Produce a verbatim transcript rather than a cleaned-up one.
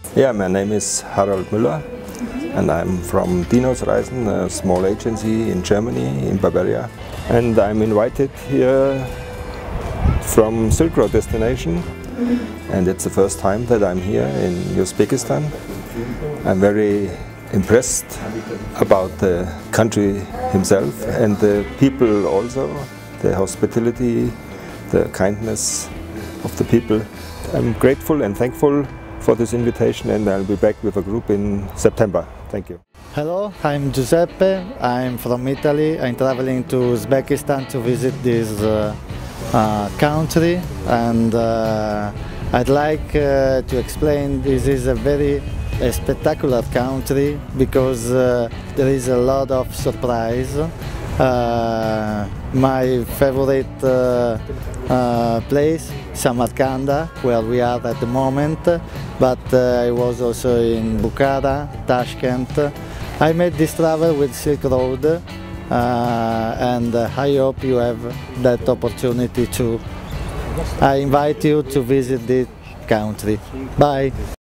Yeah, my name is Harald Müller and I'm from Dinosreisen, a small agency in Germany, in Bavaria. And I'm invited here from Silk Road destination, and it's the first time that I'm here in Uzbekistan. I'm very impressed about the country himself and the people also, the hospitality, the kindness of the people. I'm grateful and thankful for this invitation, and I'll be back with a group in September. Thank you. Hello, I'm Giuseppe. I'm from Italy. I'm traveling to Uzbekistan to visit this uh, uh, country, and uh, I'd like uh, to explain this is a very a spectacular country because uh, there is a lot of surprise. Uh, my favorite uh, uh, place, Samarkand, where we are at the moment, but uh, I was also in Bukhara, Tashkent. I made this travel with Silk Road, uh, and uh, I hope you have that opportunity too. I invite you to visit the country. Bye!